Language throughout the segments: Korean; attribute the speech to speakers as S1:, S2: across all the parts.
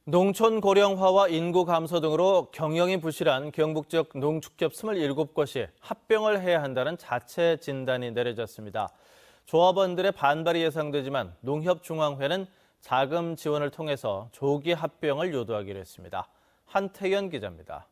S1: 농촌 고령화와 인구 감소 등으로 경영이 부실한 경북 지역 농축협 27곳이 합병을 해야 한다는 자체 진단이 내려졌습니다. 조합원들의 반발이 예상되지만 농협중앙회는 자금 지원을 통해서 조기 합병을 유도하기로 했습니다. 한태현 기자입니다.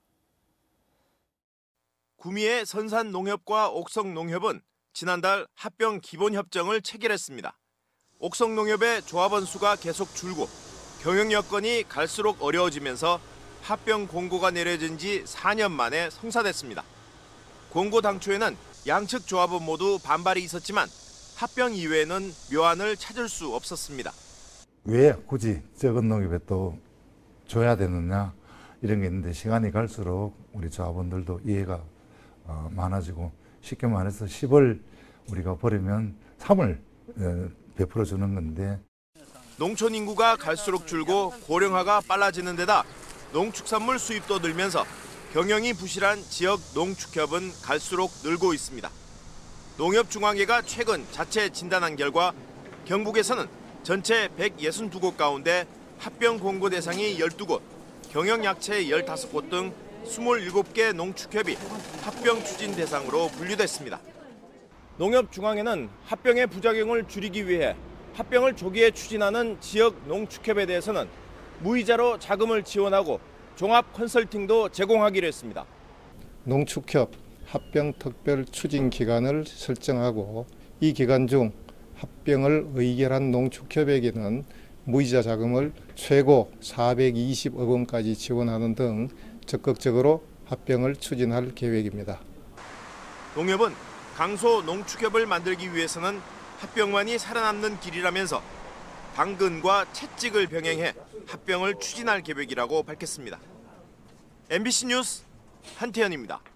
S2: 구미의 선산농협과 옥성농협은 지난달 합병 기본협정을 체결했습니다. 옥성농협의 조합원 수가 계속 줄고 경영 여건이 갈수록 어려워지면서 합병 공고가 내려진 지 4년 만에 성사됐습니다. 공고 당초에는 양측 조합원 모두 반발이 있었지만 합병 이후에는 묘안을 찾을 수 없었습니다.
S3: 왜 굳이 적은 농협에 또 줘야 되느냐 이런 게 있는데 시간이 갈수록 우리 조합원들도 이해가 많아지고 쉽게 말해서 10을 우리가 버리면 3을 베풀어 주는 건데
S2: 농촌 인구가 갈수록 줄고 고령화가 빨라지는 데다 농축산물 수입도 늘면서 경영이 부실한 지역 농축협은 갈수록 늘고 있습니다. 농협중앙회가 최근 자체 진단한 결과 경북에서는 전체 162곳 가운데 합병 공고 대상이 12곳, 경영 약체 15곳 등 27개 농축협이 합병 추진 대상으로 분류됐습니다. 농협중앙회는 합병의 부작용을 줄이기 위해 합병을 조기에 추진하는 지역 농축협에 대해서는 무이자로 자금을 지원하고 종합 컨설팅도 제공하기로 했습니다.
S4: 농축협 합병 특별 추진 기간을 설정하고 이 기간 중 합병을 의결한 농축협에게는 무이자 자금을 최고 420억 원까지 지원하는 등 적극적으로 합병을 추진할 계획입니다.
S2: 농협은 강소 농축협을 만들기 위해서는 합병만이 살아남는 길이라면서 당근과 채찍을 병행해 합병을 추진할 계획이라고 밝혔습니다. MBC 뉴스 한태현입니다.